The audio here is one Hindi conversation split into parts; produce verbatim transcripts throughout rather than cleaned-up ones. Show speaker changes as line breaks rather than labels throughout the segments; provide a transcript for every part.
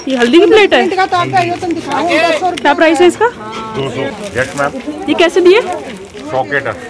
ये हल्दी की प्लेट है, क्या प्राइस है इसका?
दो सौ। Yes ma'am.
ये कैसे दिए?
पॉकेट है।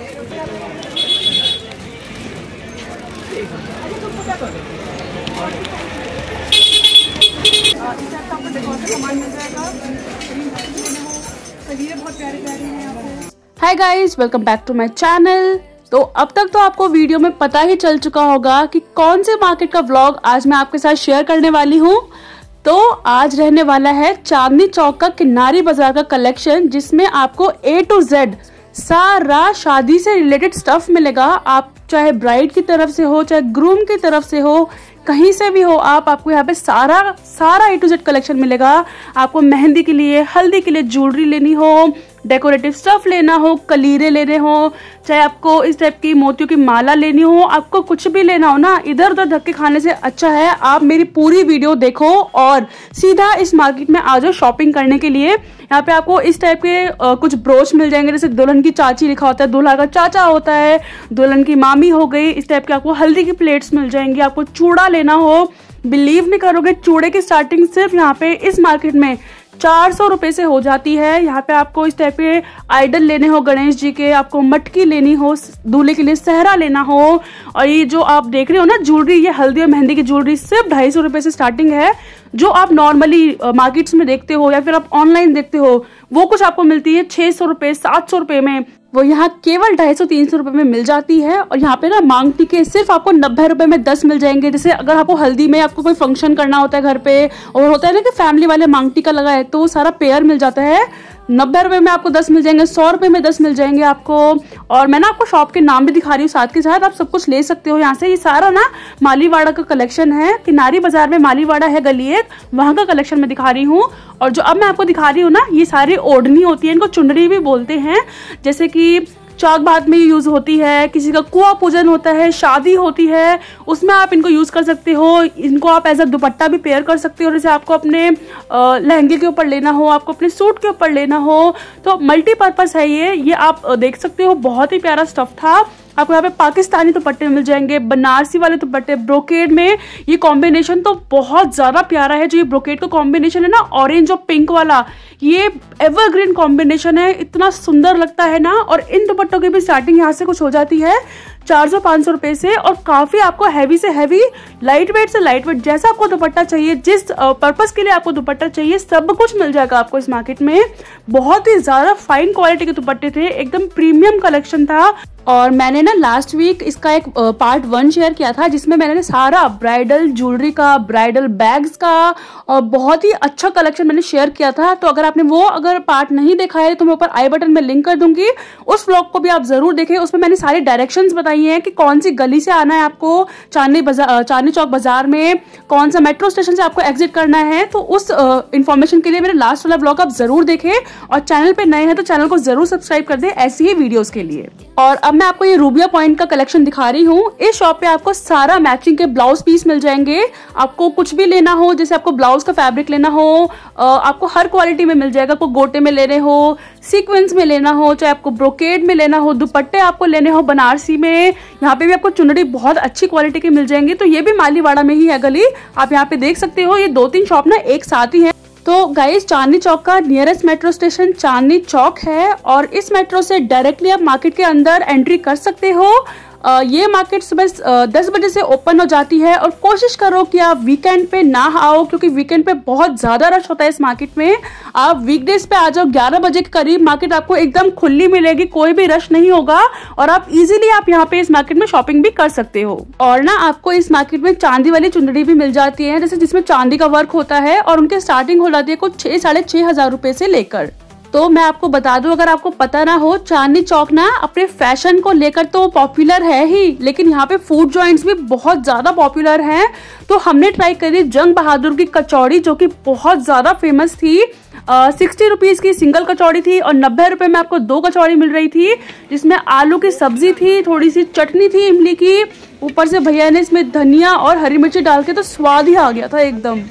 Hi guys, welcome back to my channel. तो अब तक तो आपको वीडियो में पता ही चल चुका होगा कि कौन से मार्केट का व्लॉग आज मैं आपके साथ शेयर करने वाली हूँ। तो आज रहने वाला है चांदनी चौक का किनारी बाजार का कलेक्शन, जिसमें आपको ए टू जेड सारा शादी से रिलेटेड स्टफ मिलेगा। आप चाहे ब्राइड की तरफ से हो, चाहे ग्रूम की तरफ से हो, कहीं से भी हो आप, आपको यहाँ पे सारा सारा ए टू जेड कलेक्शन मिलेगा। आपको मेहंदी के लिए, हल्दी के लिए ज्वेलरी लेनी हो, डेकोरेटिव स्टफ लेना हो, कलीरे लेने हो, चाहे आपको इस टाइप की मोतियों की माला लेनी हो, आपको कुछ भी लेना हो ना, इधर उधर धक्के खाने से अच्छा है आप मेरी पूरी वीडियो देखो और सीधा इस मार्केट में आ जाओ शॉपिंग करने के लिए। यहाँ पे आपको इस टाइप के आ, कुछ ब्रोच मिल जाएंगे, जैसे दुल्हन की चाची लिखा होता है, दूल्हा का चाचा होता है, दुल्हन की मामी हो गई, इस टाइप के आपको हल्दी की प्लेट्स मिल जाएंगी। आपको चूड़ा लेना हो, बिलीव नहीं करोगे, चूड़े की स्टार्टिंग सिर्फ यहाँ पे इस मार्केट में चार सौ रुपए से हो जाती है। यहाँ पे आपको इस टाइप के आइडल लेने हो गणेश जी के, आपको मटकी लेनी हो, दूल्हे के लिए सहरा लेना हो, और ये जो आप देख रहे हो ना ज्वेलरी, ये हल्दी और मेहंदी की ज्वेलरी सिर्फ ढाई सौ रुपए से स्टार्टिंग है। जो आप नॉर्मली मार्केट्स में देखते हो या फिर आप ऑनलाइन देखते हो, वो कुछ आपको मिलती है छह सौ रुपए, सात सौ रुपए में, वो यहाँ केवल ढाई सौ तीन सौ रुपए में मिल जाती है। और यहाँ पे ना मांग टीके सिर्फ आपको नब्बे रुपए में दस मिल जाएंगे। जैसे अगर आपको हल्दी में आपको कोई फंक्शन करना होता है घर पे, और होता है ना कि फैमिली वाले मांग टीका लगाए, तो वो सारा पेयर मिल जाता है। नब्बे रुपए में आपको दस मिल जाएंगे, सौ रुपए में दस मिल जाएंगे आपको। और मैं ना आपको शॉप के नाम भी दिखा रही हूँ साथ के साथ, आप सब कुछ ले सकते हो यहाँ से। ये सारा ना मालीवाड़ा का कलेक्शन है, किनारी बाजार में मालीवाड़ा है गली एक, वहां का कलेक्शन मैं दिखा रही हूँ। और जो अब मैं आपको दिखा रही हूँ ना, ये सारी ओढ़नी होती है, इनको चुनरी भी बोलते हैं। जैसे कि चाक भात में यूज होती है, किसी का कुआ पूजन होता है, शादी होती है, उसमें आप इनको यूज कर सकते हो। इनको आप एज अ दुपट्टा भी पेयर कर सकते हो। जैसे आपको अपने लहंगे के ऊपर लेना हो, आपको अपने सूट के ऊपर लेना हो, तो मल्टीपर्पज है ये ये आप देख सकते हो। बहुत ही प्यारा स्टफ था। आपको यहाँ पे पाकिस्तानी दुपट्टे मिल जाएंगे, बनारसी वाले दुपट्टे, ब्रोकेड में ये कॉम्बिनेशन तो बहुत ज्यादा प्यारा है। जो ये ब्रोकेड का कॉम्बिनेशन है ना, ऑरेंज और पिंक वाला, ये एवरग्रीन कॉम्बिनेशन है, इतना सुंदर लगता है ना। और इन दुपट्टों की भी स्टार्टिंग यहाँ से कुछ हो जाती है चार सौ पाँच सौ रुपए से, और काफी आपको हैवी से हैवी, लाइट वेट से लाइट वेट, जैसा आपको दुपट्टा चाहिए, जिस पर्पस के लिए आपको दुपट्टा चाहिए, सब कुछ मिल जाएगा आपको इस मार्केट में। बहुत ही ज्यादा फाइन क्वालिटी के दुपट्टे थे, एकदम प्रीमियम कलेक्शन था। और मैंने ना लास्ट वीक इसका एक पार्ट वन शेयर किया था, जिसमें मैंने सारा ब्राइडल ज्वेलरी का, ब्राइडल बैग्स का, और बहुत ही अच्छा कलेक्शन मैंने शेयर किया था। तो अगर आपने वो अगर पार्ट नहीं देखा है तो मैं ऊपर आई बटन में लिंक कर दूंगी, उस व्लॉग को भी आप जरूर देखें। उसमें मैंने सारी डायरेक्शंस बताई हैं कि कौन सी गली से आना है आपको, चांदनी बाजार, चांदनी चौक बाजार में कौन सा मेट्रो स्टेशन से आपको एग्जिट करना है। तो उस इन्फॉर्मेशन के लिए मेरे लास्ट वाला व्लॉग आप जरूर देखें, और चैनल पे नए हैं तो चैनल को जरूर सब्सक्राइब कर दें ऐसी ही वीडियोस के लिए। और अब मैं आपको ये रूबिया पॉइंट का कलेक्शन दिखा रही हूँ। इस शॉप पे आपको सारा मैचिंग के ब्लाउज पीस मिल जाएंगे। आपको कुछ भी लेना हो, जैसे आपको ब्लाउज का फैब्रिक लेना हो, आपको हर क्वालिटी में मिल जाएगा। आपको गोटे में लेने हो, सीक्वेंस में लेना हो, चाहे आपको ब्रोकेड में लेना हो, दुपट्टे आपको लेने हो बनारसी में, यहाँ पे भी आपको चुनरी बहुत अच्छी क्वालिटी की मिल जाएंगी। तो ये भी मालीवाड़ा में ही है गली, आप यहाँ पे देख सकते हो। ये दो तीन शॉप ना एक साथ ही है। तो गाइस, चांदनी चौक का nearest metro station Chandni Chowk है, और इस मेट्रो से डायरेक्टली आप मार्केट के अंदर एंट्री कर सकते हो। आ, ये मार्केट सुबह दस बजे से ओपन हो जाती है, और कोशिश करो कि आप वीकेंड पे ना आओ, क्योंकि वीकेंड पे बहुत ज्यादा रश होता है इस मार्केट में। आप वीकडेज पे आ जाओ, ग्यारह बजे के करीब मार्केट आपको एकदम खुली मिलेगी, कोई भी रश नहीं होगा, और आप इजीली आप यहाँ पे इस मार्केट में शॉपिंग भी कर सकते हो। और ना आपको इस मार्केट में चांदी वाली चुनरी भी मिल जाती है, जैसे जिसमें चांदी का वर्क होता है, और उनकी स्टार्टिंग हो जाती है कुछ छह साढ़े छह हजार रुपए से लेकर। तो मैं आपको बता दूं, अगर आपको पता ना हो, चांदनी चौक ना अपने फैशन को लेकर तो पॉपुलर है ही, लेकिन यहाँ पे फूड जॉइंट्स भी बहुत ज्यादा पॉपुलर हैं। तो हमने ट्राई करी जंग बहादुर की कचौड़ी, जो कि बहुत ज्यादा फेमस थी। सिक्सटी रुपीज की सिंगल कचौड़ी थी, और नब्बे रुपए में आपको दो कचौड़ी मिल रही थी, जिसमें आलू की सब्जी थी, थोड़ी सी चटनी थी इमली की, ऊपर से भैया ने इसमें धनिया और हरी मिर्ची डाल के तो स्वाद ही आ गया था एकदम।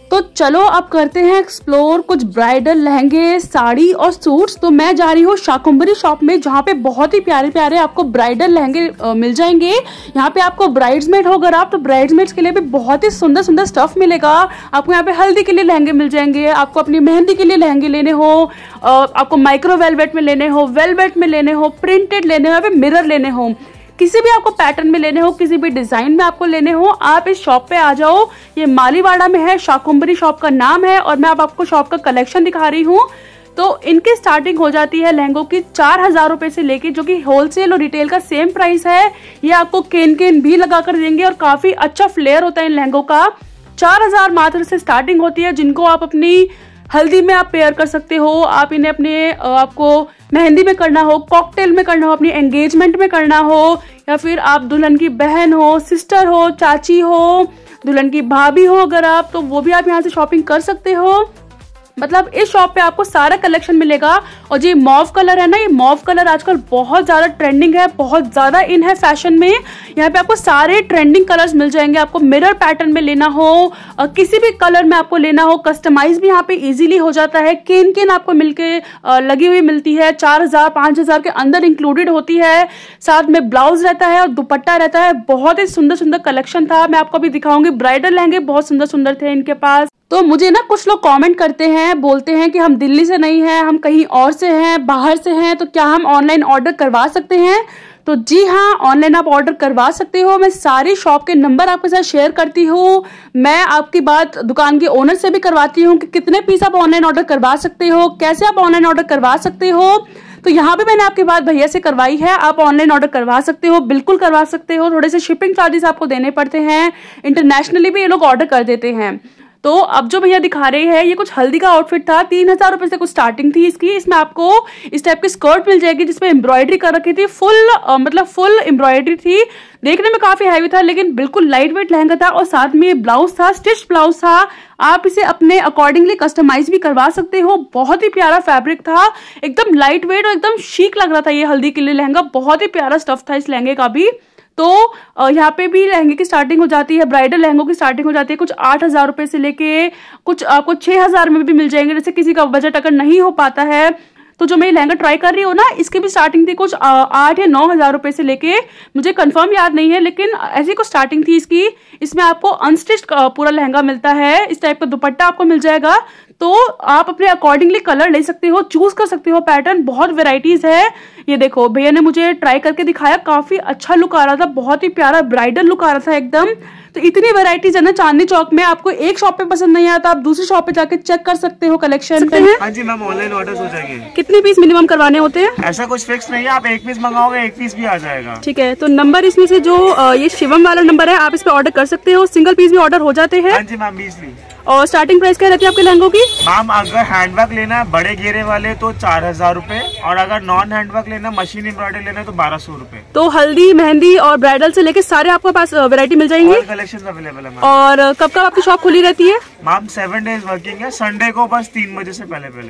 तो चलो अब करते हैं एक्सप्लोर कुछ ब्राइडल लहंगे, साड़ी और सूट्स। तो मैं जा रही हूँ शाकुंभरी शॉप में, जहाँ पे बहुत ही प्यारे प्यारे आपको ब्राइडल लहंगे आ, मिल जाएंगे। यहाँ पे आपको ब्राइड्समेड हो अगर आप, तो ब्राइड्समेड्स के लिए भी बहुत ही सुंदर सुंदर स्टफ मिलेगा आपको। यहाँ पे हल्दी के लिए लहंगे मिल जाएंगे, आपको अपनी मेहंदी के लिए लहंगे लेने हो, आपको माइक्रो वेलवेट में लेने हो, वेलवेट में लेने हो, प्रिंटेड लेने हो, यहाँ पे मिरर लेने हो, किसी भी आपको पैटर्न में लेने हो, किसी भी डिजाइन में आपको लेने हो, आप इस शॉप पे आ जाओ। ये मालीवाड़ा में है, शाकुंभरी शॉप का नाम है। और मैं अब आपको शॉप का कलेक्शन दिखा रही हूँ। तो इनकी स्टार्टिंग हो जाती है लहंगों की चार हजार रुपए से लेके, जो कि होलसेल और रिटेल का सेम प्राइस है। ये आपको केन केन भी लगा कर देंगे और काफी अच्छा फ्लेयर होता है इन लहंगों का। चार हजार मात्र से स्टार्टिंग होती है, जिनको आप अपनी हल्दी में आप पेयर कर सकते हो, आप इन्हें अपने आपको मेहंदी में करना हो, कॉकटेल में करना हो, अपनी एंगेजमेंट में करना हो, या फिर आप दुल्हन की बहन हो, सिस्टर हो, चाची हो, दुल्हन की भाभी हो अगर आप, तो वो भी आप यहाँ से शॉपिंग कर सकते हो। मतलब इस शॉप पे आपको सारा कलेक्शन मिलेगा। और ये मॉव कलर है ना, ये मॉव कलर आजकल बहुत ज्यादा ट्रेंडिंग है, बहुत ज्यादा इन है फैशन में। यहाँ पे आपको सारे ट्रेंडिंग कलर्स मिल जाएंगे। आपको मिरर पैटर्न में लेना हो, और किसी भी कलर में आपको लेना हो, कस्टमाइज भी यहाँ पे इजीली हो जाता है। केन केन आपको मिलके लगी हुई मिलती है, चार हजार पांच हजार के अंदर इंक्लूडेड होती है। साथ में ब्लाउज रहता है और दुपट्टा रहता है। बहुत ही सुंदर सुंदर कलेक्शन था, मैं आपको अभी दिखाऊंगी। ब्राइडल लहंगे बहुत सुंदर सुंदर थे इनके पास। तो मुझे ना कुछ लोग कमेंट करते हैं, बोलते हैं कि हम दिल्ली से नहीं हैं, हम कहीं और से हैं, बाहर से हैं, तो क्या हम ऑनलाइन ऑर्डर करवा सकते हैं? तो जी हाँ, ऑनलाइन आप ऑर्डर करवा सकते हो। मैं सारी शॉप के नंबर आपके साथ शेयर करती हूँ। मैं आपकी बात दुकान के ओनर से भी करवाती हूँ कि कितने पीस आप ऑनलाइन ऑर्डर करवा सकते हो, कैसे आप ऑनलाइन ऑर्डर करवा सकते हो। तो यहाँ पे मैंने आपकी बात भैया से करवाई है। आप ऑनलाइन ऑर्डर करवा सकते हो, बिल्कुल करवा सकते हो। थोड़े से शिपिंग चार्जेस आपको देने पड़ते हैं, इंटरनेशनली भी ये लोग ऑर्डर कर देते हैं। तो अब जो भैया दिखा रहे हैं, ये कुछ हल्दी का आउटफिट था, तीन हजार रुपए से कुछ स्टार्टिंग थी इसकी। इसमें आपको इस टाइप की स्कर्ट मिल जाएगी जिसपे एम्ब्रॉयडरी कर रखी थी, फुल आ, मतलब फुल एम्ब्रॉयडरी थी। देखने में काफी हैवी था, लेकिन बिल्कुल लाइट वेट लहंगा था। और साथ में ये ब्लाउज था, स्टिच ब्लाउज था। आप इसे अपने अकॉर्डिंगली कस्टमाइज भी करवा सकते हो। बहुत ही प्यारा फैब्रिक था, एकदम लाइट वेट और एकदम शीक लग रहा था ये हल्दी के लिए लहंगा। बहुत ही प्यारा स्टफ था इस लहंगे का भी। तो यहाँ पे भी लहंगे की स्टार्टिंग हो जाती है, ब्राइडल लहंगों की स्टार्टिंग हो जाती है कुछ आठ हजार रुपए से लेके कुछ आपको छह हजार में भी मिल जाएंगे। जैसे किसी का बजट अगर नहीं हो पाता है, तो जो मैं लहंगा ट्राई कर रही हूँ ना, इसकी भी स्टार्टिंग थी कुछ आठ या नौ हजार रुपए से लेके, मुझे कंफर्म याद नहीं है, लेकिन ऐसी कुछ स्टार्टिंग थी इसकी। इसमें आपको अनस्टिच्ड पूरा लहंगा मिलता है, इस टाइप का दुपट्टा आपको मिल जाएगा। तो आप अपने अकॉर्डिंगली कलर ले सकते हो, चूज कर सकते हो पैटर्न। बहुत वेराइटीज है। ये देखो भैया ने मुझे ट्राई करके दिखाया, काफी अच्छा लुक आ रहा था, बहुत ही प्यारा ब्राइडल लुक आ रहा था एकदम। तो इतनी वेराइटीज है ना चांदनी चौक में, आपको एक शॉप पे पसंद नहीं आता, आप दूसरी शॉप पे जाके चेक कर सकते हो कलेक्शन।
हाँ जी मैम, ऑनलाइन ऑर्डर हो जाएंगे।
कितने पीस मिनिमम करवाने होते हैं?
ऐसा कुछ फिक्स नहीं है, आप एक पीस मंगाओगे एक पीस भी आ जाएगा। ठीक
है, तो नंबर इसमें से जो ये शिवम वाला नंबर है, आप इस पे ऑर्डर कर सकते हो। सिंगल पीस भी ऑर्डर हो जाते हैं।
हाँ जी मैम, इजली।
और स्टार्टिंग प्राइस क्या रहती है आपके लहंगों की?
मैम अगर हैंडवर्क लेना है बड़े घेरे वाले तो चार हजार रूपए, और अगर नॉन हैंडवर्क लेना मशीन एम्ब्रॉयडरी लेना है तो बारह सौ रूपए।
तो हल्दी, मेहंदी और ब्राइडल से लेके सारे आपके पास वैरायटी मिल जाएंगी।
कलेक्शन अवेलेबल है।
और कब कब आपकी शॉप खुली रहती है?
मैम सेवन डेज वर्किंग है, संडे को बस तीन बजे से पहले पहले।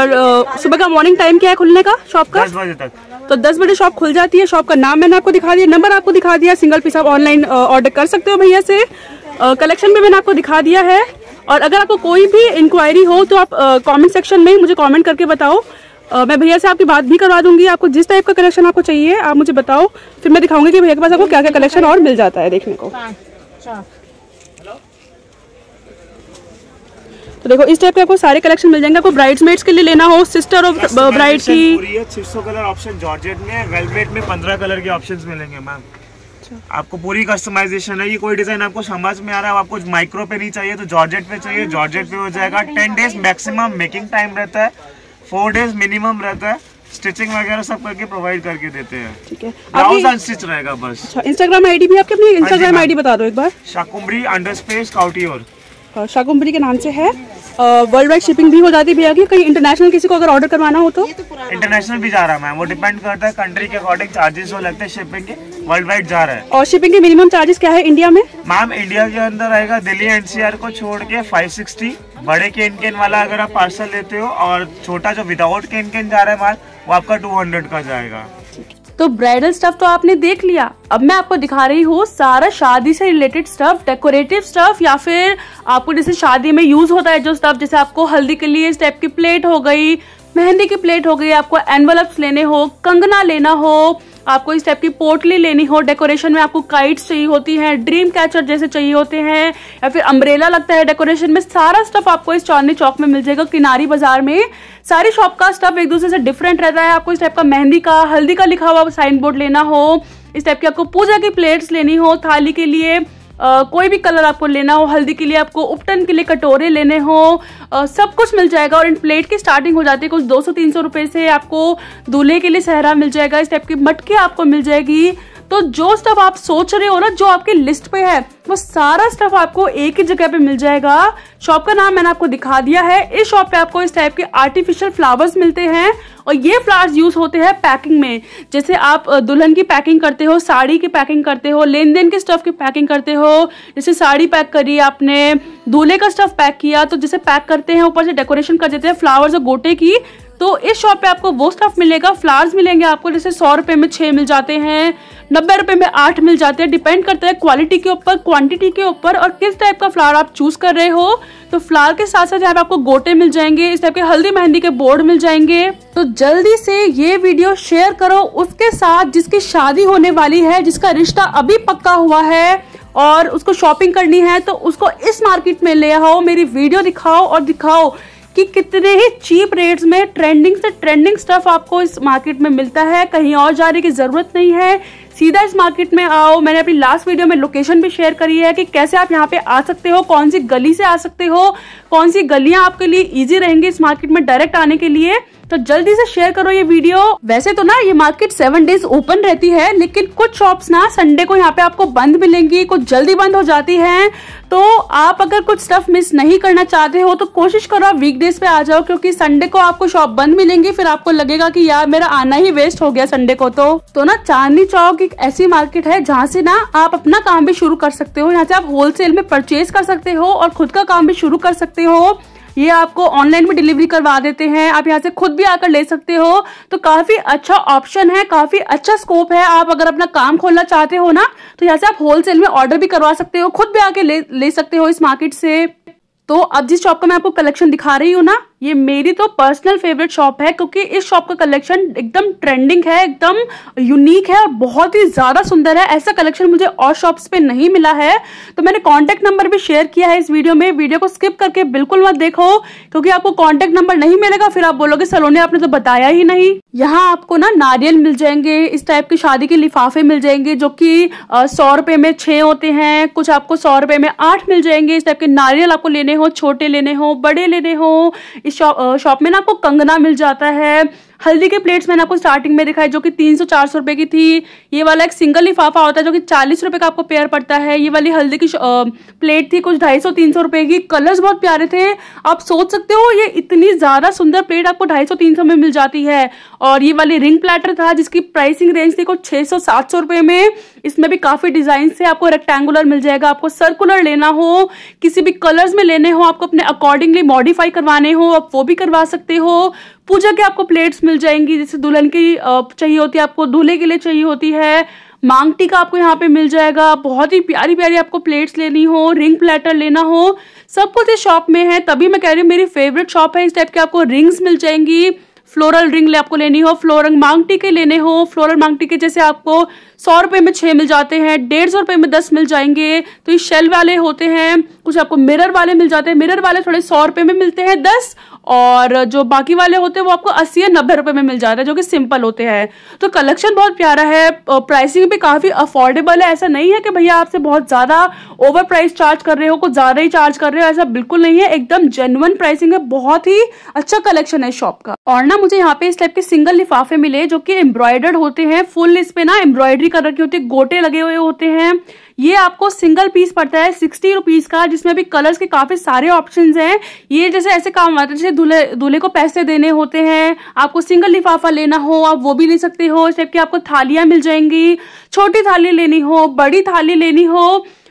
और सुबह का मॉर्निंग टाइम क्या है खुलने का शॉप का?
दस बजे तक।
तो दस बजे शॉप खुल जाती है। शॉप का नाम मैंने आपको दिखा दिया, नंबर आपको दिखा दिया। सिंगल पीस आप ऑनलाइन ऑर्डर कर सकते हो भैया से। कलेक्शन भी मैंने आपको दिखा दिया है। और अगर आपको कोई भी इंक्वायरी हो तो आप कमेंट सेक्शन में मुझे कमेंट करके बताओ। uh, मैं भैया से आपकी बात भी करवा दूंगी। आपको जिस टाइप का कलेक्शन आपको चाहिए आप मुझे बताओ, फिर मैं दिखाऊंगी कि भैया के पास आपको क्या क्या कलेक्शन और मिल जाता है देखने को। तो देखो इस टाइप के आपको सारे कलेक्शन मिल जाएंगे। आपको ब्राइड्समेड्स के लिए लेना हो, सिस्टर और ब्राइड की,
छह सौ कलर ऑप्शन जॉर्जेट में, वेलवेट में पंद्रह कलर के ऑप्शंस मिलेंगे मैम। आपको पूरी कस्टमाइजेशन है। ये कोई डिजाइन आपको समझ में आ रहा है, आपको माइक्रो पे नहीं चाहिए तो जॉर्जेट पे चाहिए, जॉर्जेट पे हो जाएगा। Ten days maximum making time रहता है, फोर डेज मिनिमम रहता है। स्टिचिंग वगैरह सब करके प्रोवाइड करके देते हैं। ठीक है, ब्लाउज अनस्टिच रहेगा बस।
अच्छा, इंस्टाग्राम आईडी भी आपकी अपनी इंस्टाग्राम आईडी बता दो एक बार।
शाकुंभरी अंडरस्पेस काउटियोर,
शाकुंभरी के नाम से है। वर्ल्ड वाइड शिपिंग भी हो जाती है भैया की। कहीं इंटरनेशनल किसी को अगर ऑर्डर करवाना हो तो?
इंटरनेशनल भी जा रहा है मैम, वो डिपेंड करता है कंट्री के अकॉर्डिंग चार्जेस जो लगते हैं शिपिंग के। वर्ल्ड वाइड जा रहा है।
और शिपिंग के मिनिमम चार्जेस क्या है इंडिया में?
मैम इंडिया के अंदर आएगा दिल्ली एनसीआर को छोड़ के फाइव सिक्सटी। बड़े केन केन वाला अगर आप पार्सल लेते हो, और छोटा जो विदाउट केन केन जा रहा है माल, वो आपका टू हंड्रेड का जाएगा।
तो ब्राइडल स्टफ तो आपने देख लिया, अब मैं आपको दिखा रही हूँ सारा शादी से रिलेटेड स्टफ, डेकोरेटिव स्टफ, या फिर आपको जैसे शादी में यूज होता है जो स्टफ, जैसे आपको हल्दी के लिए इस टाइप की प्लेट हो गई, मेहंदी की प्लेट हो गई, आपको एनवलप्स लेने हो, कंगना लेना हो, आपको इस टाइप की पोटली लेनी हो, डेकोरेशन में आपको काइट्स चाहिए होती हैं, ड्रीम कैचर जैसे चाहिए होते हैं, या फिर अम्ब्रेला लगता है डेकोरेशन में, सारा स्टफ आपको इस चांदनी चौक में मिल जाएगा किनारी बाजार में। सारी शॉप का स्टफ एक दूसरे से डिफरेंट रहता है। आपको इस टाइप का मेहंदी का, हल्दी का लिखा हुआ साइन बोर्ड लेना हो, इस टाइप की आपको पूजा की प्लेट्स लेनी हो, थाली के लिए Uh, कोई भी कलर आपको लेना हो, हल्दी के लिए आपको उपटन के लिए कटोरे लेने हो, uh, सब कुछ मिल जाएगा। और इन प्लेट की स्टार्टिंग हो जाती है कुछ दो सौ तीन सौ रुपए से। आपको दूल्हे के लिए सहरा मिल जाएगा, इस टाइप की मटकी आपको मिल जाएगी। तो जो स्टफ आप सोच रहे हो ना, जो आपके लिस्ट पे है, वो सारा स्टफ आपको एक ही जगह पे मिल जाएगा। शॉप का नाम मैंने आपको दिखा दिया है। इस शॉप पे आपको इस टाइप के आर्टिफिशियल फ्लावर्स मिलते हैं, और ये फ्लावर्स यूज होते हैं पैकिंग में। जैसे आप दुल्हन की पैकिंग करते हो, साड़ी की पैकिंग करते हो, लेन देन के स्टफ की पैकिंग करते हो, जैसे साड़ी पैक करी आपने, दूल्हे का स्टफ पैक किया, तो जैसे पैक करते हैं ऊपर से डेकोरेशन कर देते हैं फ्लावर्स और गोटे की, तो इस शॉप पे आपको वो स्टफ मिलेगा। फ्लावर्स मिलेंगे आपको, जैसे सौ रुपए में छह मिल जाते हैं, नब्बे रुपए में आठ मिल जाते हैं। डिपेंड करता है क्वालिटी के ऊपर, क्वांटिटी के ऊपर, और किस टाइप का फ्लावर आप चूज कर रहे हो। तो फ्लावर के साथ साथ यहाँ पे आपको गोटे मिल जाएंगे, इस टाइप के हल्दी मेहंदी के बोर्ड मिल जाएंगे। तो जल्दी से ये वीडियो शेयर करो उसके साथ जिसकी शादी होने वाली है, जिसका रिश्ता अभी पक्का हुआ है और उसको शॉपिंग करनी है, तो उसको इस मार्केट में ले आओ, मेरी वीडियो दिखाओ और दिखाओ कि कितने ही चीप रेट्स में ट्रेंडिंग से ट्रेंडिंग स्टफ आपको इस मार्केट में मिलता है। कहीं और जाने की जरूरत नहीं है, सीधा इस मार्केट में आओ। मैंने अपनी लास्ट वीडियो में लोकेशन भी शेयर करी है कि कैसे आप यहाँ पे आ सकते हो, कौन सी गली से आ सकते हो, कौन सी गलियां आपके लिए इजी रहेंगी इस मार्केट में डायरेक्ट आने के लिए। तो जल्दी से शेयर करो ये वीडियो। वैसे तो ना ये मार्केट सेवन डेज ओपन रहती है, लेकिन कुछ शॉप्स ना संडे को यहाँ पे आपको बंद मिलेंगी, कुछ जल्दी बंद हो जाती हैं। तो आप अगर कुछ स्टफ मिस नहीं करना चाहते हो तो कोशिश करो आप वीकडेज पे आ जाओ, क्योंकि संडे को आपको शॉप बंद मिलेंगी, फिर आपको लगेगा कि यार मेरा आना ही वेस्ट हो गया संडे को। तो तो ना चांदनी चौक एक ऐसी मार्केट है जहाँ से ना आप अपना काम भी शुरू कर सकते हो। यहाँ से आप होलसेल में परचेज कर सकते हो और खुद का काम भी शुरू कर सकते हो। ये आपको ऑनलाइन में डिलीवरी करवा देते हैं, आप यहाँ से खुद भी आकर ले सकते हो। तो काफी अच्छा ऑप्शन है, काफी अच्छा स्कोप है। आप अगर अपना काम खोलना चाहते हो ना, तो यहाँ से आप होलसेल में ऑर्डर भी करवा सकते हो, खुद भी आके ले, ले सकते हो इस मार्केट से। तो अब जिस शॉप का मैं आपको कलेक्शन दिखा रही हूँ ना, ये मेरी तो पर्सनल फेवरेट शॉप है, क्योंकि इस शॉप का कलेक्शन एकदम ट्रेंडिंग है, एकदम यूनिक है और बहुत ही ज्यादा सुंदर है। ऐसा कलेक्शन मुझे और शॉप्स पे नहीं मिला है। तो मैंने कांटेक्ट नंबर भी शेयर किया है इस वीडियो में। वीडियो को स्किप करके बिल्कुल मत देखो, क्योंकि आपको कांटेक्ट नंबर नहीं मिलेगा, फिर आप बोलोगे सलोनी आपने तो बताया ही नहीं। यहाँ आपको ना नारियल मिल जाएंगे, इस टाइप की शादी के लिफाफे मिल जाएंगे जो कि सौ रुपए में छह होते हैं, कुछ आपको सौ रुपए में आठ मिल जाएंगे। इस टाइप के नारियल आपको लेने हो, छोटे लेने हो, बड़े लेने हो। इस शॉप शॉप में ना आपको कंगना मिल जाता है। हल्दी के प्लेट्स मैंने आपको स्टार्टिंग में दिखाई जो कि तीन सौ चार सौ रुपए की थी। ये वाला एक सिंगल लिफाफा होता है जो कि चालीस रुपए का आपको पेयर पड़ता है। ये वाली हल्दी की प्लेट थी कुछ ढाई सौ तीन सौ रुपए की। कलर्स बहुत प्यारे थे। आप सोच सकते हो ये इतनी ज्यादा सुंदर प्लेट आपको ढाई सौ तीन सौ में मिल जाती है। और ये वाली रिंग प्लेटर था जिसकी प्राइसिंग रेंज थी कुछ छह सौ सात सौ रुपए में। इसमें भी काफी डिजाइन से आपको रेक्टेंगुलर मिल जाएगा। आपको सर्कुलर लेना हो, किसी भी कलर्स में लेने हो, आपको अपने अकॉर्डिंगली मॉडिफाई करवाने हो, आप वो भी करवा सकते हो। पूजा के आपको प्लेट्स मिल जाएंगी, जैसे दुल्हन की चाहिए होती है, आपको दूल्हे के लिए चाहिए होती है। मांगटी का आपको यहाँ पे मिल जाएगा। बहुत ही प्यारी प्यारी आपको प्लेट्स लेनी हो, रिंग प्लेटर लेना हो, सब कुछ इस शॉप में है। तभी मैं कह रही हूँ मेरी फेवरेट शॉप है। इस टाइप के आपको रिंग्स मिल जाएंगी। फ्लोरल रिंग आपको लेनी हो, फ्लोरल मांगटी के लेने हो, फ्लोरल मांगटी के जैसे आपको सौ रुपए में छह मिल जाते हैं, डेढ़ सौ रुपए में दस मिल जाएंगे। तो ये शेल वाले होते हैं। कुछ आपको मिरर वाले मिल जाते हैं। मिरर वाले थोड़े सौ रुपए में मिलते हैं दस, और जो बाकी वाले होते हैं वो आपको अस्सी या नब्बे रुपए में मिल जाता है जो कि सिंपल होते हैं। तो कलेक्शन बहुत प्यारा है। प्राइसिंग भी काफी अफोर्डेबल है। ऐसा नहीं है कि भैया आपसे बहुत ज्यादा ओवर प्राइस चार्ज कर रहे हो, कुछ ज्यादा ही चार्ज कर रहे हो, ऐसा बिल्कुल नहीं है। एकदम जेन्युइन प्राइसिंग है। बहुत ही अच्छा कलेक्शन है शॉप का। और ना मुझे यहाँ पे इस टाइप के सिंगल लिफाफे मिले जो कि एम्ब्रॉयडर्ड होते हैं। फुल इस पे ना एम्ब्रॉयडरी कर रखी होती है, गोटे लगे हुए होते हैं। ये आपको सिंगल पीस पड़ता है सिक्सटी रुपीज का, जिसमें भी कलर्स के काफी सारे ऑप्शंस हैं। ये जैसे ऐसे काम आता है जैसे दूल्हे दूल्हे को पैसे देने होते हैं, आपको सिंगल लिफाफा लेना हो आप वो भी ले सकते हो। इस टाइप की आपको थालियां मिल जाएंगी। छोटी थाली लेनी हो, बड़ी थाली लेनी हो,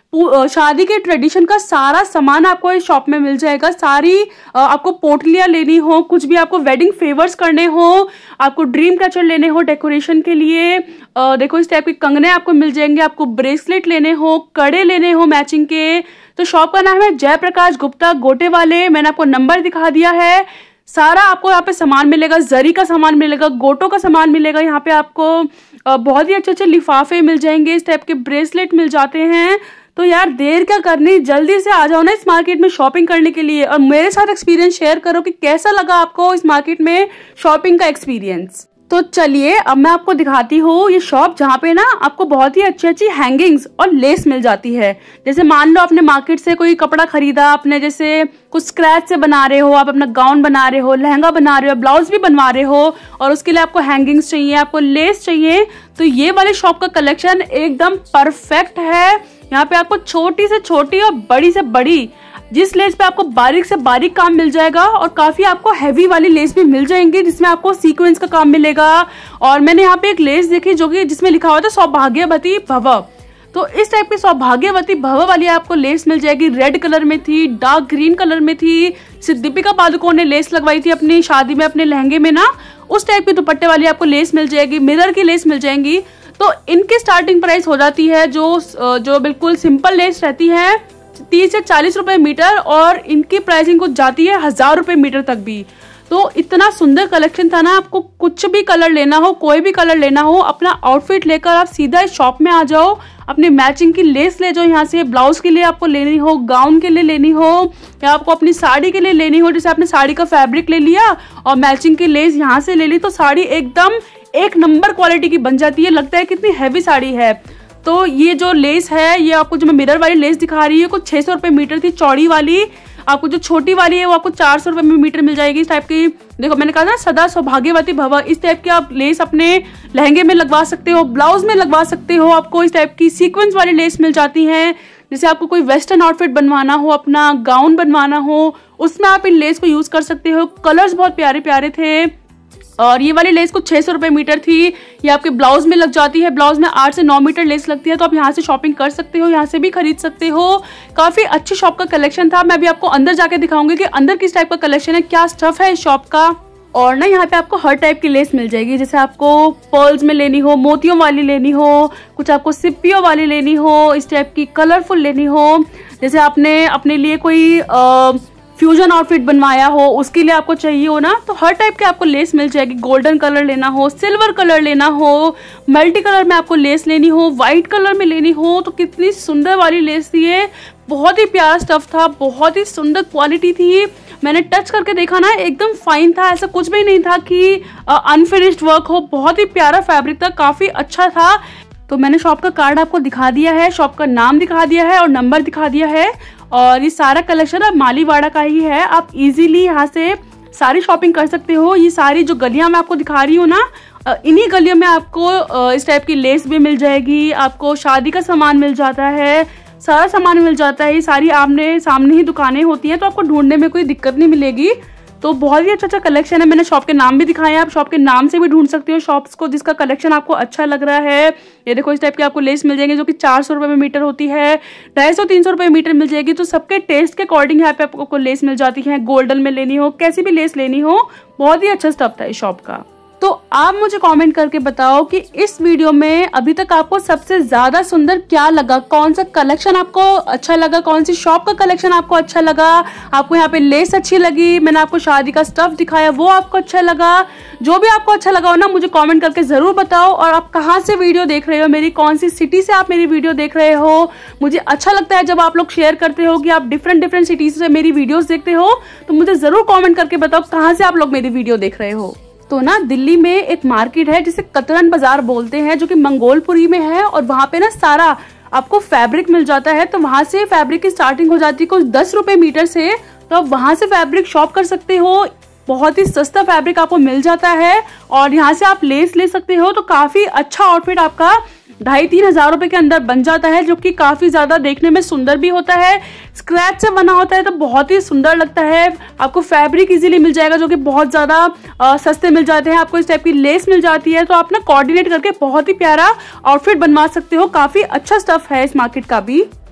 शादी के ट्रेडिशन का सारा सामान आपको इस शॉप में मिल जाएगा। सारी आपको पोटलियां लेनी हो, कुछ भी आपको वेडिंग फेवर्स करने हो, आपको ड्रीम कैचर लेने हो डेकोरेशन के लिए, देखो इस टाइप के कंगने आपको मिल जाएंगे, आपको ब्रेसलेट लेने हो, कड़े लेने हो मैचिंग के। तो शॉप का नाम है जयप्रकाश गुप्ता गोटे वाले। मैंने आपको नंबर दिखा दिया है। सारा आपको यहाँ पे सामान मिलेगा, जरी का सामान मिलेगा, गोटों का सामान मिलेगा। यहाँ पे आपको बहुत ही अच्छे अच्छे लिफाफे मिल जाएंगे, इस टाइप के ब्रेसलेट मिल जाते हैं। तो यार देर क्या करनी, जल्दी से आ जाओ ना इस मार्केट में शॉपिंग करने के लिए और मेरे साथ एक्सपीरियंस शेयर करो कि कैसा लगा आपको इस मार्केट में शॉपिंग का एक्सपीरियंस। तो चलिए अब मैं आपको दिखाती हूँ ये शॉप जहाँ पे ना आपको बहुत ही अच्छी अच्छी हैंगिंग्स और लेस मिल जाती है। जैसे मान लो आपने मार्केट से कोई कपड़ा खरीदा, आपने जैसे कुछ स्क्रैच से बना रहे हो, आप अपना गाउन बना रहे हो, लहंगा बना रहे हो, ब्लाउज भी बनवा रहे हो और उसके लिए आपको हैंगिंग्स चाहिए, आपको लेस चाहिए, तो ये वाले शॉप का कलेक्शन एकदम परफेक्ट है। यहाँ पे आपको छोटी से छोटी और बड़ी से बड़ी, जिस लेस पे आपको बारीक से बारीक काम मिल जाएगा और काफी आपको हैवी वाली लेस भी मिल जाएंगी जिसमें आपको सीक्वेंस का काम मिलेगा। और मैंने यहाँ पे एक लेस देखी जो कि जिसमें लिखा हुआ था सौभाग्यवती भव, तो इस टाइप की सौभाग्यवती भव वाली आपको लेस मिल जाएगी। रेड कलर में थी, डार्क ग्रीन कलर में थी। दीपिका पादुकोण ने लेस लगवाई थी अपनी शादी में अपने लहंगे में ना, उस टाइप की दुपट्टे वाली आपको लेस मिल जाएगी, मिरर की लेस मिल जाएंगी। तो इनकी स्टार्टिंग प्राइस हो जाती है जो जो बिल्कुल सिंपल लेस रहती है तीस से चालीस रुपए मीटर और इनकी प्राइसिंग कुछ जाती है हजार रुपए मीटर तक भी। तो इतना सुंदर कलेक्शन था ना, आपको कुछ भी कलर लेना हो, कोई भी कलर लेना हो, अपना आउटफिट लेकर आप सीधा इस शॉप में आ जाओ, अपनी मैचिंग की लेस ले जाओ यहाँ से। ब्लाउज के लिए आपको लेनी हो, गाउन के लिए लेनी हो या आपको अपनी साड़ी के लिए लेनी हो, जैसे आपने साड़ी का फैब्रिक ले लिया और मैचिंग की लेस यहाँ से ले ली, तो साड़ी एकदम एक नंबर क्वालिटी की बन जाती है। लगता है कितनी हैवी साड़ी है। तो ये जो लेस है, ये आपको जो मैं मिरर वाली लेस दिखा रही है कुछ छह सौ रुपए मीटर थी चौड़ी वाली। आपको जो छोटी वाली है वो आपको चार सौ रुपए में मीटर मिल जाएगी। इस टाइप की, देखो मैंने कहा था सदा सौभाग्यवती भव, इस टाइप की आप लेस अपने लहंगे में लगवा सकते हो, ब्लाउज में लगवा सकते हो। आपको इस टाइप की सीक्वेंस वाली लेस मिल जाती है। जैसे आपको कोई वेस्टर्न आउटफिट बनवाना हो, अपना गाउन बनवाना हो, उसमें आप इन लेस को यूज कर सकते हो। कलर्स बहुत प्यारे प्यारे थे और ये वाली लेस कुछ छह सौ रुपए मीटर थी। ये आपके ब्लाउज में लग जाती है, ब्लाउज में आठ से नौ मीटर लेस लगती है। तो आप यहाँ से शॉपिंग कर सकते हो, यहाँ से भी खरीद सकते हो। काफी अच्छी शॉप का कलेक्शन था। मैं अभी आपको अंदर जाके दिखाऊंगी कि अंदर किस टाइप का कलेक्शन है, क्या स्टफ है इस शॉप का। और ना यहाँ पे आपको हर टाइप की लेस मिल जाएगी, जैसे आपको पर्ल्स में लेनी हो, मोतियों वाली लेनी हो, कुछ आपको सिप्पियों वाली लेनी हो, इस टाइप की कलरफुल लेनी हो। जैसे आपने अपने लिए कोई आ, फ्यूजन आउटफिट बनवाया हो, उसके लिए आपको चाहिए हो ना, तो हर टाइप के आपको लेस मिल जाएगी। गोल्डन कलर लेना हो, सिल्वर कलर लेना हो, मल्टी कलर में आपको लेस लेनी हो, व्हाइट कलर में लेनी हो, तो कितनी सुंदर वाली लेस थी ये। बहुत ही प्यारा स्टफ था, बहुत ही सुंदर क्वालिटी थी। मैंने टच करके देखा ना, एकदम फाइन था, ऐसा कुछ भी नहीं था कि अनफिनिश्ड वर्क हो। बहुत ही प्यारा फैब्रिक था, काफी अच्छा था। तो मैंने शॉप का कार्ड आपको दिखा दिया है, शॉप का नाम दिखा दिया है और नंबर दिखा दिया है। और ये सारा कलेक्शन अब मालीवाड़ा का ही है। आप इजीली यहाँ से सारी शॉपिंग कर सकते हो। ये सारी जो गलियां मैं आपको दिखा रही हूँ ना, इन्हीं गलियों में आपको इस टाइप की लेस भी मिल जाएगी, आपको शादी का सामान मिल जाता है, सारा सामान मिल जाता है। ये सारी आमने सामने ही दुकानें होती हैं, तो आपको ढूंढने में कोई दिक्कत नहीं मिलेगी। तो बहुत ही अच्छा अच्छा कलेक्शन है। मैंने शॉप के नाम भी दिखाए हैं, आप शॉप के नाम से भी ढूंढ सकते हो शॉप्स को जिसका कलेक्शन आपको अच्छा लग रहा है। ये देखो इस टाइप की आपको लेस मिल जाएंगे जो कि चार सौ रुपए में मीटर होती है, ढाई सौ तीन सौ रुपए मीटर मिल जाएगी। तो सबके टेस्ट के अकॉर्डिंग यहाँ पे आपको लेस मिल जाती है। गोल्डन में लेनी हो, कैसी भी लेस लेनी हो, बहुत ही अच्छा स्टफ था इस शॉप का। तो आप मुझे कमेंट करके बताओ कि इस वीडियो में अभी तक आपको सबसे ज्यादा सुंदर क्या लगा, कौन सा कलेक्शन आपको अच्छा लगा, कौन सी शॉप का कलेक्शन आपको अच्छा लगा। आपको यहाँ पे लेस अच्छी लगी, मैंने आपको शादी का स्टफ दिखाया वो आपको अच्छा लगा। जो भी आपको अच्छा लगा हो ना, मुझे कमेंट करके जरूर बताओ। और आप कहाँ से वीडियो देख रहे हो, मेरी कौन सी सिटी से आप मेरी वीडियो देख रहे हो। मुझे अच्छा लगता है जब आप लोग शेयर करते हो कि आप डिफरेंट डिफरेंट सिटीज से मेरी वीडियोस देखते हो, तो मुझे जरूर कमेंट करके बताओ कहाँ से आप लोग मेरी वीडियो देख रहे हो। तो ना दिल्ली में एक मार्केट है जिसे कतरन बाजार बोलते हैं, जो कि मंगोलपुरी में है। और वहां पे ना सारा आपको फैब्रिक मिल जाता है। तो वहां से फैब्रिक की स्टार्टिंग हो जाती है कुछ दस रुपए मीटर से। तो आप वहां से फैब्रिक शॉप कर सकते हो, बहुत ही सस्ता फैब्रिक आपको मिल जाता है। और यहाँ से आप लेस ले सकते हो, तो काफी अच्छा आउटफिट आपका ढाई तीन हजार रुपए के अंदर बन जाता है, जो कि काफी ज्यादा देखने में सुंदर भी होता है। स्क्रैच से बना होता है तो बहुत ही सुंदर लगता है। आपको फैब्रिक इजीली मिल जाएगा, जो कि बहुत ज्यादा सस्ते मिल जाते हैं। आपको इस टाइप की लेस मिल जाती है, तो आप ना कोऑर्डिनेट करके बहुत ही प्यारा आउटफिट बनवा सकते हो। काफी अच्छा स्टफ है इस मार्केट का भी।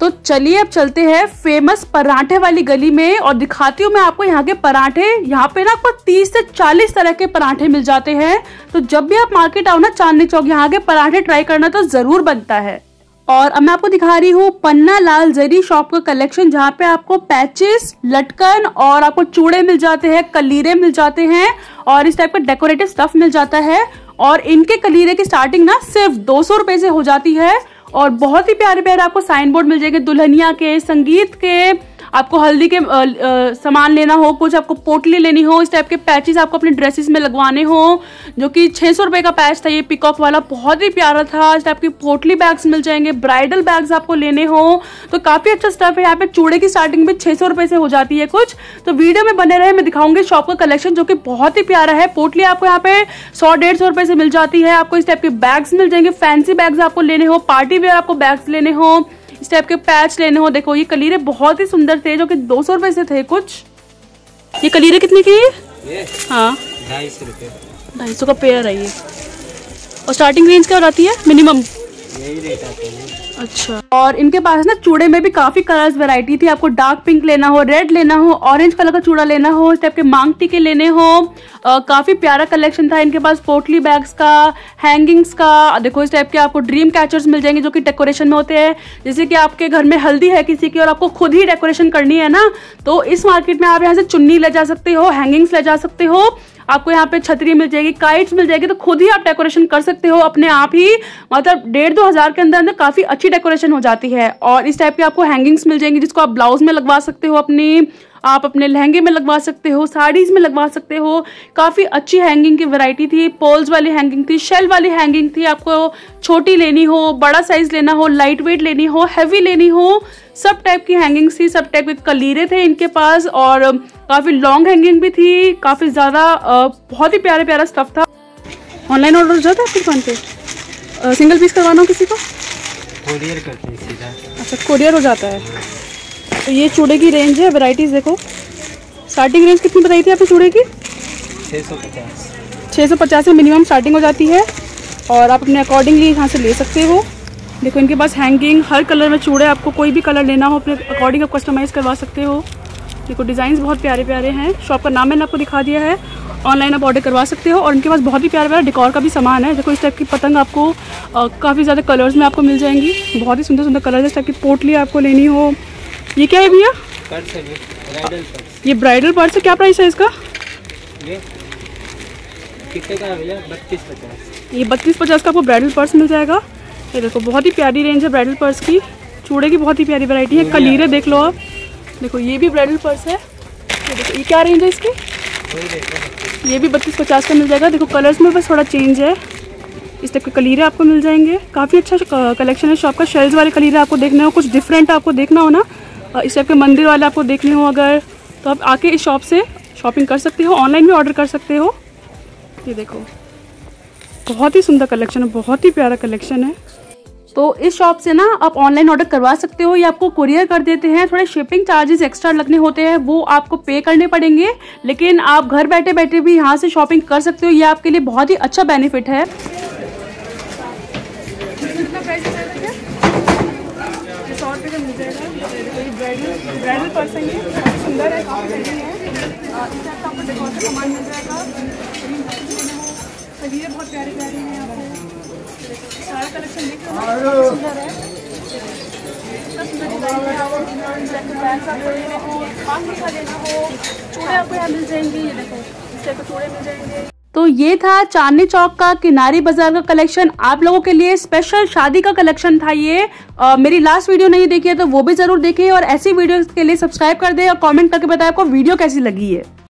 तो चलिए अब चलते हैं फेमस पराठे वाली गली में और दिखाती हूँ मैं आपको यहाँ के पराठे। यहाँ पे ना आपको तीस से चालीस तरह के पराठे मिल जाते हैं। तो जब भी आप मार्केट आओ ना चांदनी चौक, यहाँ के पराठे ट्राई करना तो जरूर बनता है। और अब मैं आपको दिखा रही हूँ पन्ना लाल जरी शॉप का कलेक्शन, जहाँ पे आपको पैचेस, लटकन और आपको चूड़े मिल जाते हैं, कलीरे मिल जाते हैं और इस टाइप का डेकोरेटिव स्टफ मिल जाता है। और इनके कलीरे की स्टार्टिंग ना सिर्फ दो सौ रुपए से हो जाती है और बहुत ही प्यारे प्यारे आपको साइन बोर्ड मिल जाएंगे, दुल्हनिया के, संगीत के, आपको हल्दी के आ, आ, सामान लेना हो, कुछ आपको पोटली लेनी हो, इस टाइप के पैचेस आपको अपने ड्रेसेस में लगवाने हो, जो कि छह सौ रुपए का पैच था ये पिकॉक वाला, बहुत ही प्यारा था। इस टाइप की पोटली बैग्स मिल जाएंगे, ब्राइडल बैग्स आपको लेने हो तो काफी अच्छा स्टफ है। यहाँ पे चूड़े की स्टार्टिंग भी छह सौ रुपए से हो जाती है कुछ। तो वीडियो में बने रहे, मैं दिखाऊंगी शॉप का कलेक्शन जो कि बहुत ही प्यारा है। पोटली आपको यहाँ पे सौ डेढ़ सौ रुपए से मिल जाती है। आपको इस टाइप के बैग्स मिल जाएंगे, फैंसी बैग्स आपको लेने हो, पार्टी वेयर आपको बैग्स लेने हो, इस टाइप के पैच लेने हो। देखो ये कलीरे बहुत ही सुंदर थे जो कि दो सौ रुपए से थे कुछ। ये कलीरे कितने की है? हाँ
ढाई सौ रुपये
ढाई सौ का पेयर है ये। और स्टार्टिंग रेंज क्या रहती है मिनिमम?
यही रेट आते हैं।
अच्छा, और इनके पास ना चूड़े में भी काफी कलर्स वैरायटी थी। आपको डार्क पिंक लेना हो, रेड लेना हो, ऑरेंज कलर का चूड़ा लेना हो, इस टाइप के मांग टीके लेने हो, आ, काफी प्यारा कलेक्शन था इनके पास। पोटली बैग्स का, हैंगिंग्स का, देखो इस टाइप के आपको ड्रीम कैचर्स मिल जाएंगे जो कि डेकोरेशन में होते हैं। जैसे कि आपके घर में हल्दी है किसी की और आपको खुद ही डेकोरेशन करनी है ना, तो इस मार्केट में आप यहाँ से चुन्नी ले जा सकते हो, हैंगिंग्स ले जा सकते हो, आपको यहाँ पे छतरी मिल जाएगी, काइट्स मिल जाएगी, तो खुद ही आप डेकोरेशन कर सकते हो अपने आप ही। मतलब डेढ़ दो हजार के अंदर अंदर काफी अच्छी डेकोरेशन हो जाती है। और इस टाइप की आपको हैंगिंग्स मिल जाएंगी जिसको आप ब्लाउज में लगवा सकते हो, अपनी आप अपने लहंगे में लगवा सकते हो, साड़ीज में लगवा सकते हो। काफी अच्छी हैंगिंग की वैरायटी थी। पोल्स वाली हैंगिंग थी, शेल वाली हैंगिंग थी, आपको छोटी लेनी हो, बड़ा साइज लेना हो, लाइट वेट लेनी हो, हैवी लेनी हो, सब टाइप की हैंगिंग्स थी, सब टाइप के कलीरे थे इनके पास और काफी लॉन्ग हैंगिंग भी थी, काफी ज्यादा बहुत ही प्यारे प्यारा स्टफ था। ऑनलाइन ऑर्डर हो जाता है आपकी दुकान पे? सिंगल पीस करवाना हो किसी को?
कोरियर करते हैं सीधा।
अच्छा, कोरियर हो जाता है। तो ये चूड़े की रेंज है, वैरायटीज देखो। स्टार्टिंग रेंज कितनी बताई थी आपने चूड़े की?
छः सौ पचास
छः सौ पचास में मिनिमम स्टार्टिंग हो जाती है और आप अपने अकॉर्डिंगली यहाँ से ले सकते हो। देखो इनके पास हैंगिंग, हर कलर में चूड़े, आपको कोई भी कलर लेना हो अपने अकॉर्डिंग आप कस्टमाइज करवा सकते हो। देखो डिज़ाइंस बहुत प्यारे प्यारे हैं। शॉप का नाम मैंने आपको दिखा दिया है, ऑनलाइन आप ऑर्डर करवा सकते हो। और इनके पास बहुत ही प्यारा प्यारा डेकोर का भी सामान है। देखो इस टाइप की पतंग आपको काफ़ी ज़्यादा कलर्स में आपको मिल जाएंगी, बहुत ही सुंदर सुंदर कलर। इस टाइप की पोटली आपको लेनी हो। ये क्या है भैया?
पर्स है, ब्राइडल पर्स।
ये ब्राइडल पर्स है, क्या प्राइस है इसका?
ये कितने का है भैया? बत्तीस पचास।
ये बत्तीस पचास का आपको ब्राइडल पर्स मिल जाएगा। ये देखो बहुत ही प्यारी रेंज है ब्राइडल पर्स की। चूड़े की बहुत ही प्यारी वैरायटी है। कलीरे देख लो आप। देखो ये भी ब्राइडल पर्स है। ये देखो ये क्या रेंज है इसकी? ये भी बत्तीस पचास का मिल जाएगा। देखो कलर्स में बस थोड़ा चेंज है। इस टाइप के कलीरे आपको मिल जाएंगे। काफ़ी अच्छा कलेक्शन है शॉप का। शेल्स वाले कलीरे आपको देखने हो, कुछ डिफरेंट आपको देखना हो ना, इस टाइप के मंदिर वाले आपको देखने हो अगर, तो आप आके इस शॉप से शॉपिंग कर सकते हो। ऑनलाइन भी ऑर्डर कर सकते हो। ये देखो बहुत ही सुंदर कलेक्शन है, बहुत ही प्यारा कलेक्शन है। तो इस शॉप से ना आप ऑनलाइन ऑर्डर करवा सकते हो या आपको कुरियर कर देते हैं। थोड़े शिपिंग चार्जेस एक्स्ट्रा लगने होते हैं, वो आपको पे करने पड़ेंगे, लेकिन आप घर बैठे बैठे भी यहाँ से शॉपिंग कर सकते हो। ये आपके लिए बहुत ही अच्छा बेनिफिट है। सौ रुपये का मिल जाएगा। ब्राइडल ब्राइडल पर्स है, ये काफ़ी सुंदर है, काफ़ी हेवी है। इस टाइप का आपको डेकोर का सामान मिल जाएगा। कलीरे बहुत प्यारे प्यारे हैं। आपको सारा कलेक्शन देख लो, सुंदर है, इतना सुंदर डिजाइन है। आपको बैग्स आपको लेने हो, मांग टीका लेना हो, चूड़े आपको यहाँ मिल जाएंगे। ये देखो इस टाइप के चूड़े मिल जाएंगे। तो ये था चांदनी चौक का किनारी बाजार का कलेक्शन। आप लोगों के लिए स्पेशल शादी का कलेक्शन था ये। आ, मेरी लास्ट वीडियो नहीं देखी है तो वो भी जरूर देखिए और ऐसी वीडियो के लिए सब्सक्राइब कर दे और कमेंट करके बताएं आपको वीडियो कैसी लगी है।